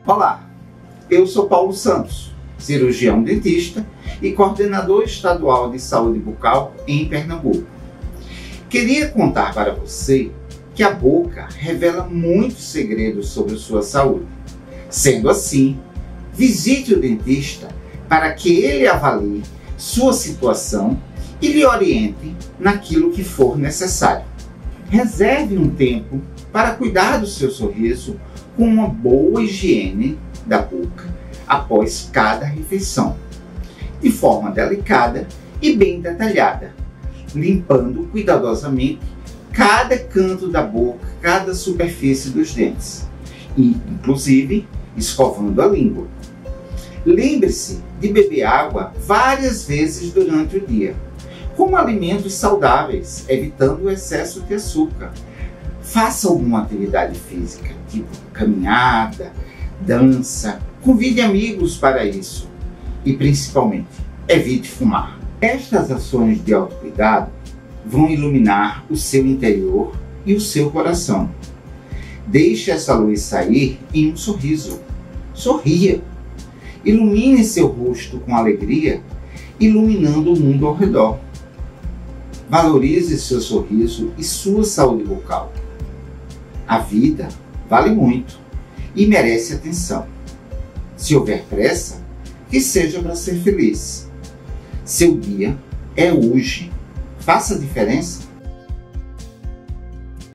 Olá, eu sou Paulo Santos, cirurgião dentista e coordenador estadual de saúde bucal em Pernambuco. Queria contar para você que a boca revela muitos segredos sobre sua saúde. Sendo assim, visite o dentista para que ele avalie sua situação e lhe oriente naquilo que for necessário. Reserve um tempo para cuidar do seu sorriso com uma boa higiene da boca após cada refeição, de forma delicada e bem detalhada, limpando cuidadosamente cada canto da boca, cada superfície dos dentes, e inclusive escovando a língua. Lembre-se de beber água várias vezes durante o dia, como alimentos saudáveis, evitando o excesso de açúcar. Faça alguma atividade física, tipo caminhada, dança, convide amigos para isso e, principalmente, evite fumar. Estas ações de autocuidado vão iluminar o seu interior e o seu coração. Deixe essa luz sair em um sorriso. Sorria. Ilumine seu rosto com alegria, iluminando o mundo ao redor. Valorize seu sorriso e sua saúde bucal. A vida vale muito e merece atenção. Se houver pressa, que seja para ser feliz. Seu dia é hoje. Faça a diferença.